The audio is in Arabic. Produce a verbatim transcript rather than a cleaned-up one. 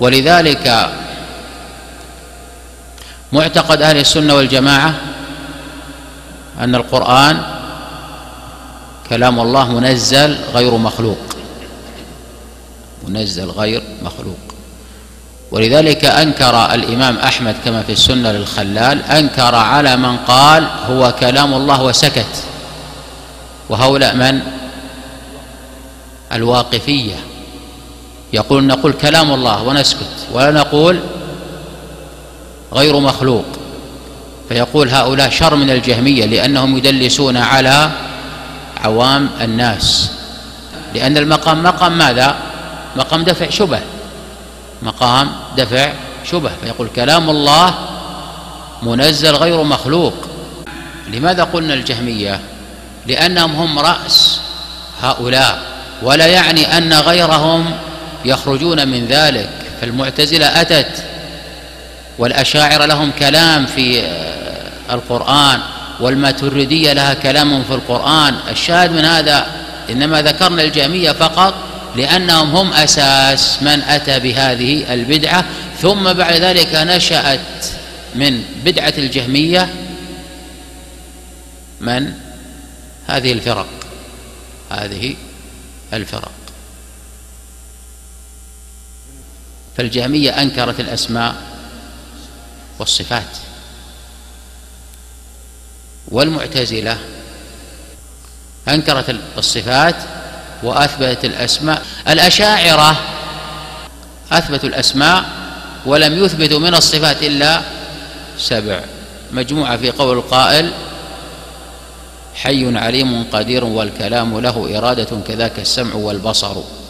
ولذلك معتقد أهل السنة والجماعة أن القرآن كلام الله منزل غير مخلوق، منزل غير مخلوق. ولذلك أنكر الإمام أحمد كما في السنة للخلال، أنكر على من قال هو كلام الله وسكت، وهؤلاء من؟ الواقفية، يقول نقول كلام الله ونسكت ولا نقول غير مخلوق. فيقول هؤلاء شر من الجهمية لأنهم يدلسون على عوام الناس، لأن المقام مقام ماذا؟ مقام دفع شبه، مقام دفع شبه. فيقول كلام الله منزل غير مخلوق. لماذا قلنا الجهمية؟ لأنهم هم رأس هؤلاء، ولا يعني أن غيرهم يخرجون من ذلك. فالمعتزلة أتت، والأشاعرة لهم كلام في القرآن، والماتريدية لها كلام في القرآن. الشاهد من هذا إنما ذكرنا الجهمية فقط لأنهم هم أساس من أتى بهذه البدعة، ثم بعد ذلك نشأت من بدعة الجهمية من هذه الفرق، هذه الفرق. فالجهمية أنكرت الأسماء والصفات، والمعتزلة أنكرت الصفات وأثبتت الأسماء. الأشاعرة أثبتوا الأسماء ولم يثبتوا من الصفات إلا سبع، مجموعة في قول القائل حي عليم قدير والكلام له إرادة كذاك السمع والبصر.